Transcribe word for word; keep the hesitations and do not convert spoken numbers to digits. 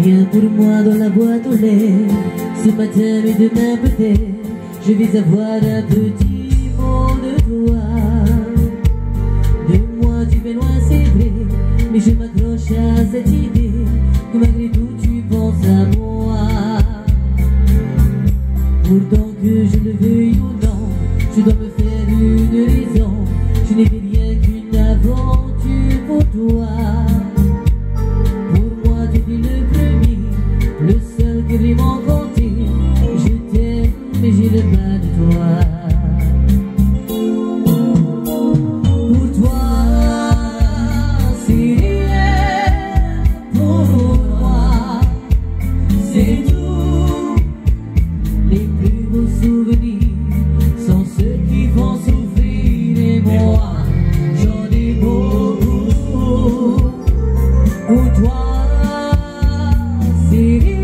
Viens pour moi dans la boîte aux lettres. Ce matin et demain peut-être je vais avoir un petit mot de toi. De moi tu es loin c'est vrai, mais je m'accroche à cette idée que malgré tout tu penses à moi. Pourtant que je le veuille ou non, je dois me faire une raison. Je n'ai rien qu'une aventure pour toi. Pour moi tu es le premier, le seul qui vraiment compté. Je t'aime mais j'ai le mal de toi. Pour toi c'est rien, pour moi c'est tout. Les plus beaux souvenirs sont ceux qui font souffrir, et moi j'en ai beaucoup. Pour toi c'est rien.